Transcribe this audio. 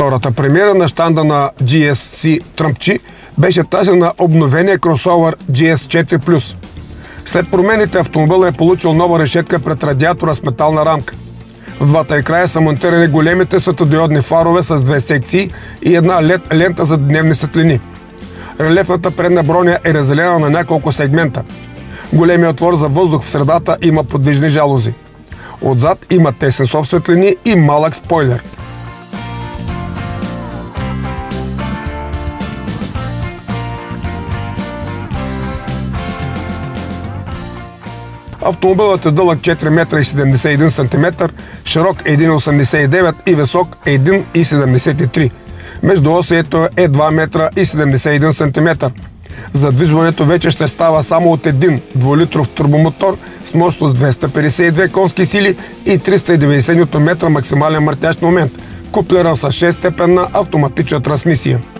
Втората премиера на щанда на GSC Тръмпчи беше тази на обновения кросовър GS4+. След промените автомобилът е получил нова решетка пред радиатора с метална рамка. В двата края са монтирани големите светодиодни фарове с две секции и една LED лента за дневни светлини. Релефната предна броня е разделена на няколко сегмента. Големият отвор за въздух в средата има подвижни жалузи. Отзад има тесен соф светлини и малък спойлер. Автомобилът е дълъг 4,71 см, широк 1,89 и висок 1,73 м. Междуосието е 2,71 см. Задвижването вече ще става само от един 2-литров турбомотор с мощност 252 конски сили и 390 Нм максимален въртящ момент, куплиран с 6-степенна автоматична трансмисия.